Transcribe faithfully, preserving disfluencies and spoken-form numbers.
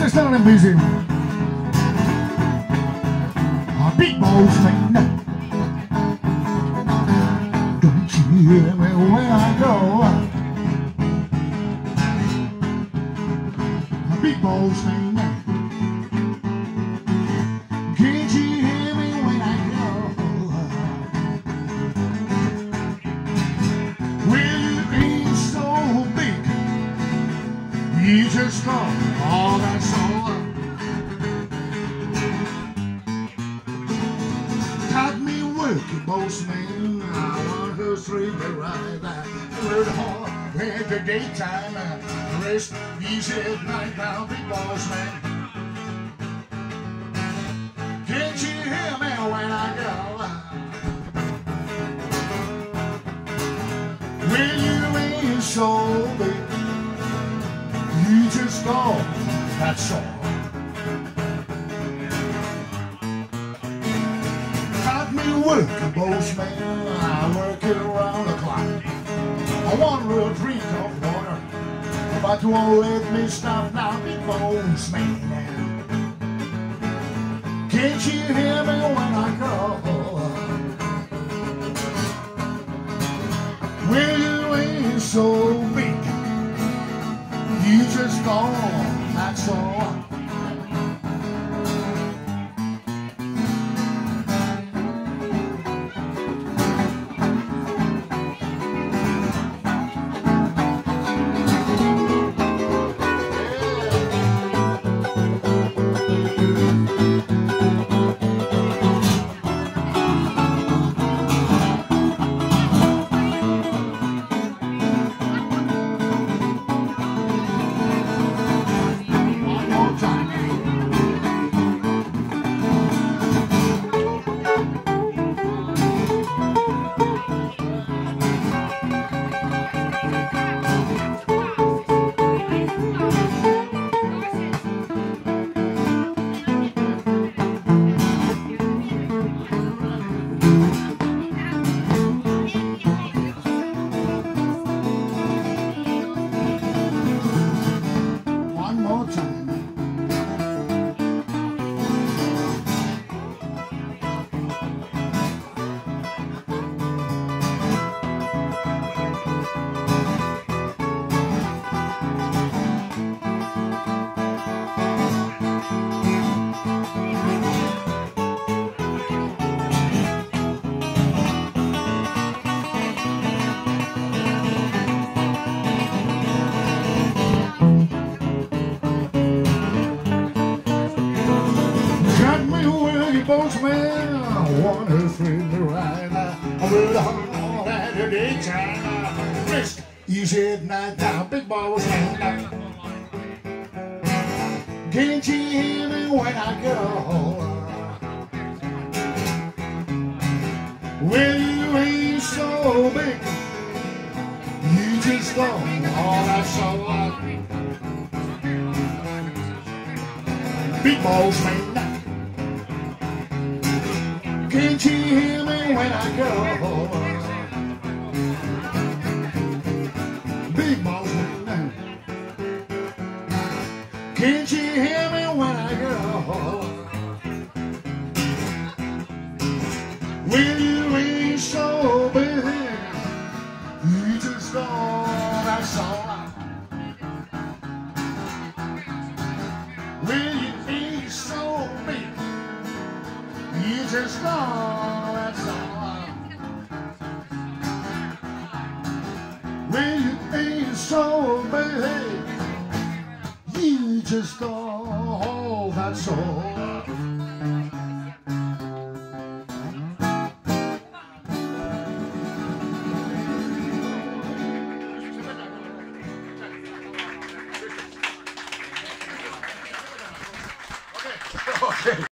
Staan en busy. A big boss man. Don't you hear me when I go? A big boss man. Can't you hear me when I go? Well, you ain't so big. You just go all that soul. Got me working, boss man. I want to sleep right back. Work hard in the daytime, rest easy at night. Now, big boss man. Can't you hear me when I go? Well, you ain't so big. You just go, that's all. Got me working, boss man. I work it around the clock. I want a real drink of water, but you won't let me stop now, big boss man. Can't you hear me when I go? Well, you ain't so big. You just go, that's all. Boss man, I want to swing the ride. I will hold at the daytime. Rest easy at night now, big boss man. Can't you hear me when I go? Well, you ain't so big. You just go all that so. Big boss man. Can't you hear me when I go? Big boss man. Can't you hear me when I go? Well, you ain't so big. You just go, that's all. Well, you ain't so big. You just go, that's all. Well, you ain't so big. You just go, that's all. Okay. Okay.